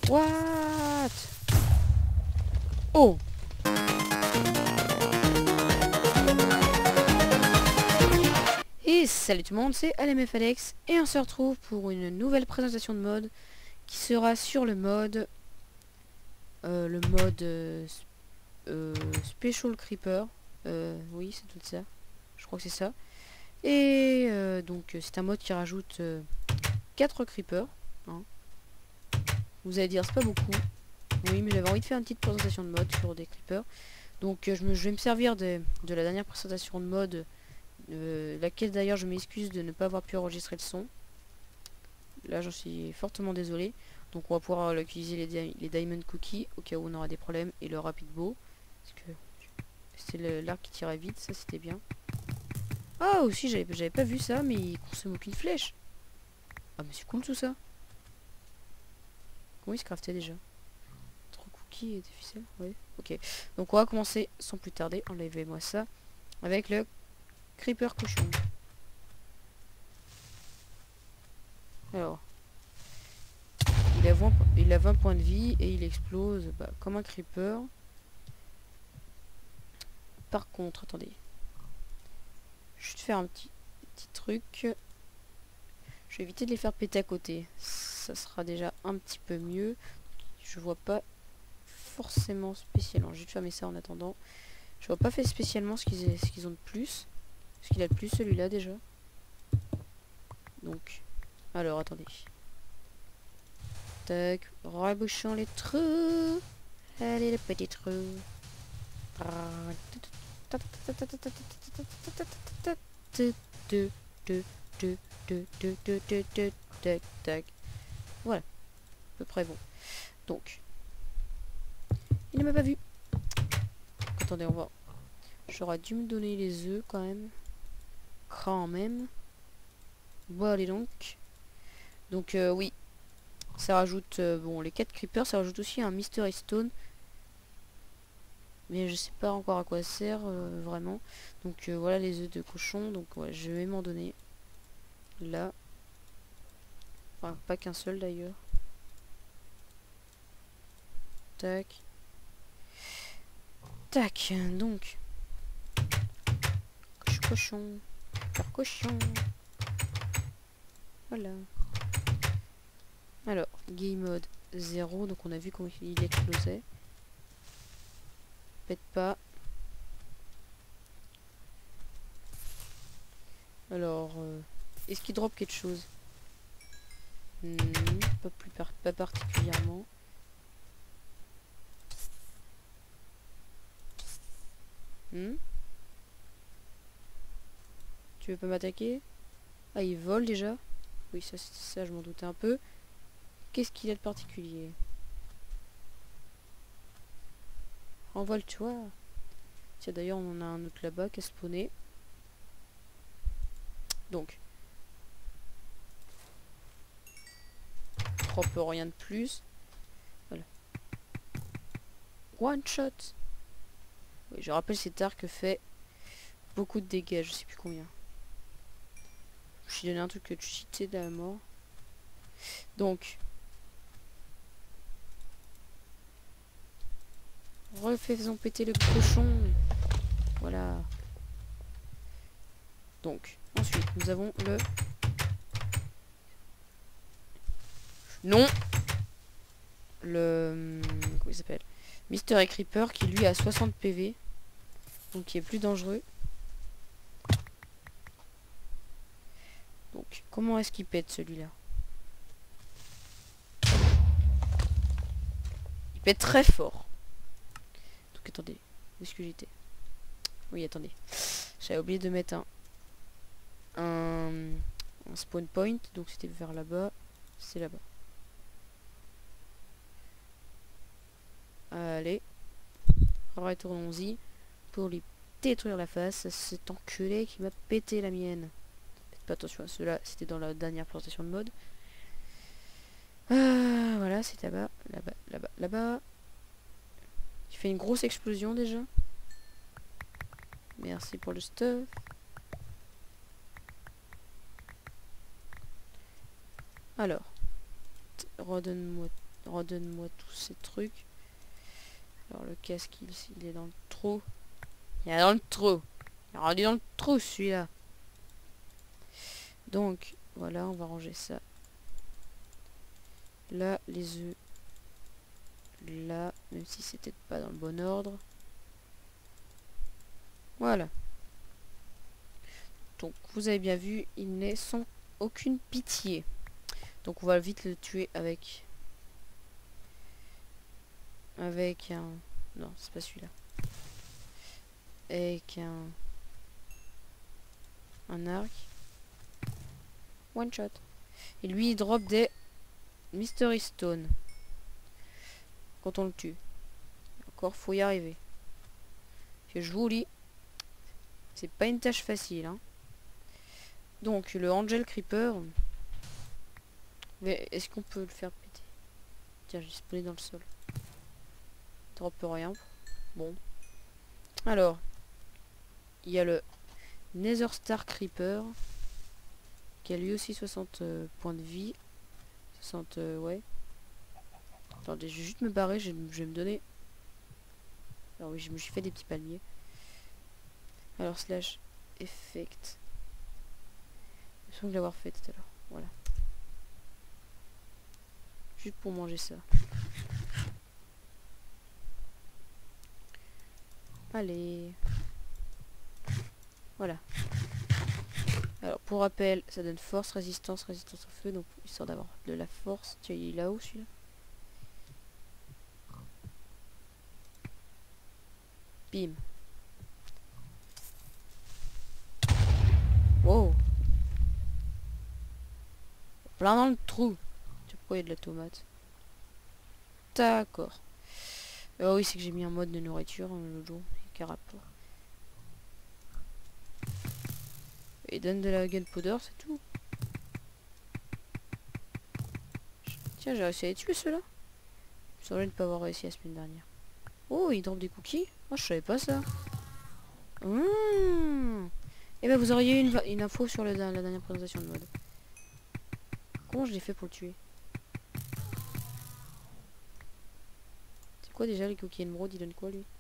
What? Oh! Et salut tout le monde, c'est LMF Alex et on se retrouve pour une nouvelle présentation de mode qui sera sur le mode Special Creeper. Oui, c'est tout ça. Je crois que c'est ça. Et donc c'est un mode qui rajoute 4 creepers. Hein. Vous allez dire c'est pas beaucoup. Oui, mais j'avais envie de faire une petite présentation de mode sur des creepers. Donc je vais me servir de la dernière présentation de mode, laquelle d'ailleurs je m'excuse de ne pas avoir pu enregistrer le son. Là j'en suis fortement désolé. Donc on va pouvoir utiliser les Diamond Cookies au cas où on aura des problèmes et le Rapid Bow. Parce que c'était l'arc qui tirait vite, ça c'était bien. Ah aussi j'avais pas vu ça, mais il consomme aucune flèche. Ah mais c'est cool tout ça. Comment il se craftait déjà? 3 cookies et des ficelles, ouais, ok. Donc on va commencer sans plus tarder, enlevez-moi ça, avec le Creeper cochon. Alors, il a 20 points de vie et il explose comme un Creeper. Par contre, attendez. Juste faire un petit truc. Je vais éviter de les faire péter à côté. Ça sera déjà un petit peu mieux. Je vois pas forcément spécialement. Je vais fermer ça en attendant. Je vois pas fait spécialement ce qu'ils ont de plus. Ce qu'il a de plus celui-là déjà. Donc, alors attendez. Tac, rebouchons les trous. Allez les petits trous. Tac. Voilà, à peu près bon. Donc, il ne m'a pas vu. Attendez, on va. J'aurais dû me donner les œufs quand même. Bon, allez donc. Donc, oui. Ça rajoute, bon, les 4 creepers, ça rajoute aussi un Mystery Stone. Mais je sais pas encore à quoi ça sert, vraiment. Donc, voilà les œufs de cochon. Donc, ouais, je vais m'en donner. Là. Enfin, pas qu'un seul d'ailleurs. Tac. Tac, donc. Cochon. Faire cochon. Voilà. Alors, game mode 0. Donc, on a vu comment il explosait. Pète pas. Alors, est-ce qu'il drop quelque chose? Pas particulièrement. Tu veux pas m'attaquer? Ah, il vole déjà? Oui, ça je m'en doutais un peu. Qu'est-ce qu'il a de particulier? Envole-toi. Tiens, d'ailleurs, on en a un autre là-bas qui a spawné. Donc. Drop rien de plus. Voilà. One shot. Oui, je rappelle, cet arc fait beaucoup de dégâts, je sais plus combien. Je lui ai donné un truc que tu cheatais de la mort. Donc. Refaisons péter le cochon. Voilà. Donc, ensuite, nous avons le... Non. Le... Comment il s'appelle? Mystery Creeper qui lui a 60 PV. Donc qui est plus dangereux. Donc, comment est-ce qu'il pète celui-là? Il pète très fort. Donc attendez, où est-ce que j'étais? Oui, attendez. J'avais oublié de mettre un spawn point. Donc c'était vers là-bas. C'est là-bas. Allez. Retournons-y. Pour lui détruire la face. Cet enculé qui m'a pété la mienne. Faites pas attention à cela. C'était dans la dernière présentation de mode. Voilà, c'est là-bas. Là-bas, là-bas, là-bas. Il fait une grosse explosion déjà. Merci pour le stuff. Alors. redonne-moi tous ces trucs. Alors le casque, il est dans le trou. Il est dans le trou. Il est rendu dans le trou celui-là. Donc, voilà, on va ranger ça. Là, les œufs. Là, même si c'était pas dans le bon ordre. Voilà. Donc, vous avez bien vu, il n'est sans aucune pitié. Donc, on va vite le tuer avec... Avec un... Non, c'est pas celui-là. Avec un arc. One shot. Et lui, il drop des Mystery Stone. Quand on le tue. Encore, faut y arriver. Que je vous lis. C'est pas une tâche facile, hein. Donc, le Angel Creeper. Mais est-ce qu'on peut le faire péter? Tiens, j'ai spawné dans le sol. Il drop rien. Bon. Alors. Il y a le Nether Star Creeper. Qui a lui aussi 60 points de vie. 60, ouais. Attendez, je vais juste me barrer, je vais me donner... Alors oui, je me suis fait des petits palmiers. Alors, slash effect. Je sens que l'avoir fait tout à l'heure. Voilà. Juste pour manger ça. Allez. Voilà. Alors, pour rappel, ça donne force, résistance, résistance au feu. Donc, histoire d'avoir de la force. Tiens, il est là-haut, celui-là. Bim. Wow. Plein dans le trou. Tu sais pourquoi il y a de la tomate. D'accord. Oui, c'est que j'ai mis un mode de nourriture l'autre jour. Quel rapport. Et donne de la gunpowder, c'est tout. Tiens, j'ai réussi à les tuer ceux-là. Je me semblais ne pas avoir réussi la semaine dernière. Oh, il drop des cookies. Oh, je savais pas ça. Et ben vous auriez eu une info sur la dernière présentation de mode. Comment je l'ai fait pour le tuer? C'est quoi déjà les cookies émeraudes? Il donne quoi lui?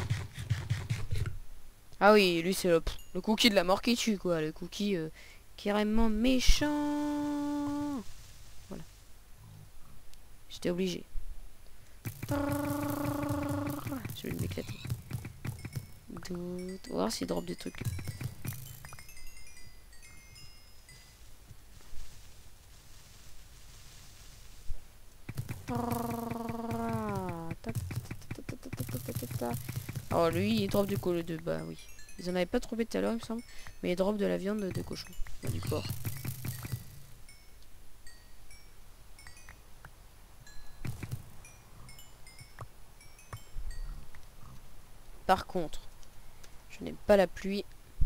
Ah oui, lui c'est le cookie de la mort qui tue quoi. Le cookie carrément méchant. Voilà. J'étais obligé. Je vais m'éclater. On va voir s'il drop des trucs. Alors lui il drop du colis de bah oui. Ils en avaient pas trouvé tout à l'heure il me semble. Mais il drop de la viande de cochon. Enfin, du porc. Par contre, je n'aime pas la pluie.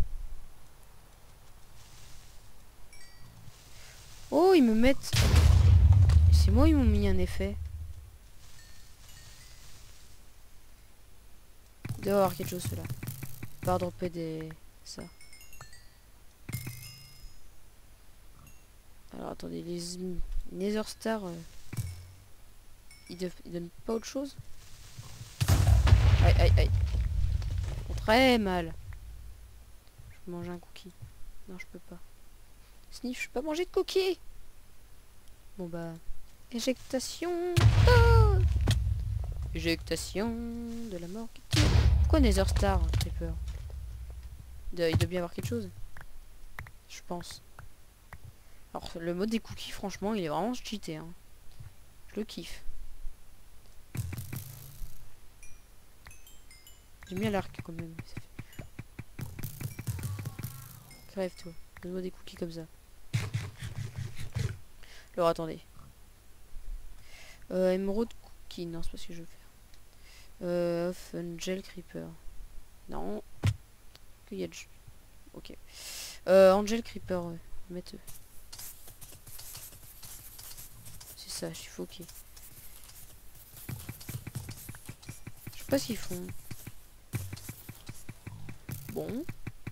Oh, ils me mettent... C'est moi, ils m'ont mis un effet. Il doit y avoir quelque chose, cela. Pas dropper des... ça. Alors, attendez, les Nether Star... Ils donnent pas autre chose? Aïe, aïe, aïe. Très mal. Je peux manger un cookie. Non, je peux pas. Sniff, je peux pas manger de cookies. Bon bah... Éjectation. Oh, éjectation de la mort. Pourquoi Nether Star? J'ai peur. Il doit bien y avoir quelque chose. Je pense. Alors le mode des cookies, franchement, il est vraiment cheaté. Hein. Je le kiffe. J'aime bien l'arc quand même. Crève-toi. Donne-moi des cookies comme ça. Alors attendez. Emerald cookie. Non, c'est pas ce que je veux faire. Off Angel Creeper. Non. Qu'il y a de... Ok. Angel Creeper, ouais. Mettre... C'est ça, je suis foqué. Je sais pas ce qu'ils font. Bon.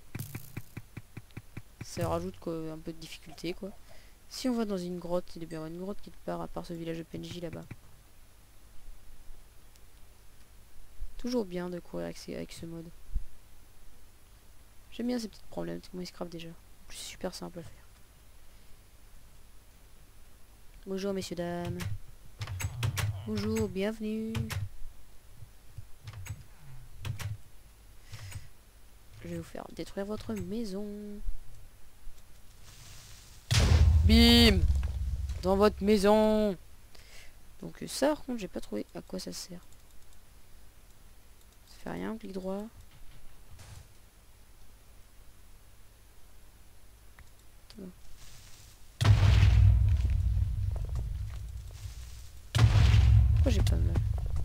Ça rajoute quoi, un peu de difficulté, quoi. Si on va dans une grotte, il doit bien y avoir une grotte quelque part, à part ce village de PNJ là-bas. Toujours bien de courir avec ce mode. J'aime bien ces petits problèmes. Comment il se craft déjà. En plus, c'est super simple à faire. Bonjour messieurs, dames. Bonjour, bienvenue. Je vais vous faire détruire votre maison. Bim! Dans votre maison. Donc ça par contre j'ai pas trouvé à quoi ça sert. Ça fait rien, clic droit. Pourquoi j'ai pas mal?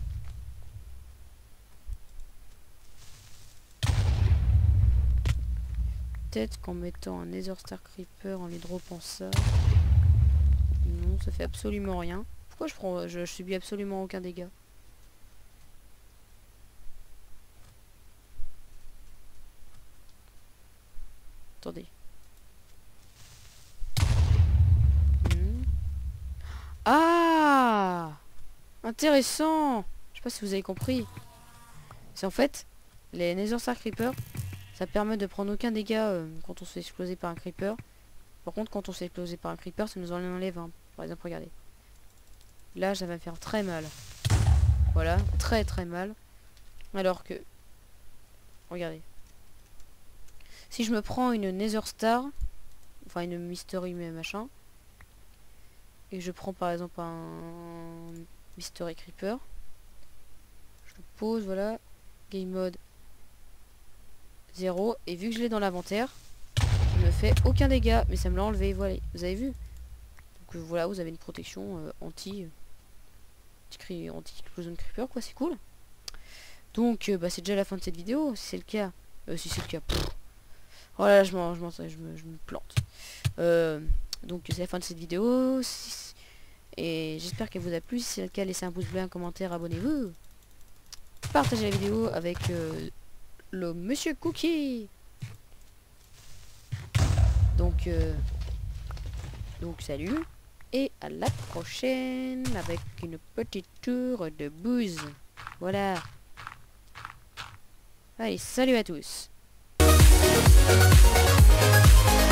Peut-être qu'en mettant un Nether Star Creeper en lui dropant ça. Non, ça fait absolument rien. Pourquoi je subis absolument aucun dégât? Attendez. Ah! Intéressant! Je sais pas si vous avez compris. C'est en fait, les Nether Star Creeper, ça permet de prendre aucun dégât quand on se fait exploser par un Creeper. Par contre, quand on se fait exploser par un Creeper, ça nous en enlève un. Par exemple, regardez. Là, ça va me faire très mal. Voilà, très très mal. Alors que... Regardez. Si je me prends une Nether Star, enfin une Mystery machin, et je prends par exemple un Mystery Creeper, je le pose, voilà, Game Mode 0, et vu que je l'ai dans l'inventaire, ça me fait aucun dégât, mais ça me l'a enlevé, voilà, vous avez vu. Donc voilà, vous avez une protection anti-explosion de Creeper, quoi, c'est cool. Donc bah, c'est déjà la fin de cette vidéo, si c'est le cas. Si c'est le cas, voilà, je me plante. Donc c'est la fin de cette vidéo. Et j'espère qu'elle vous a plu. Si c'est le cas, laissez un pouce bleu, un commentaire, abonnez-vous. Partagez la vidéo avec le Monsieur Cookie. Donc salut. Et à la prochaine avec une petite tour de bouse. Voilà. Allez, salut à tous.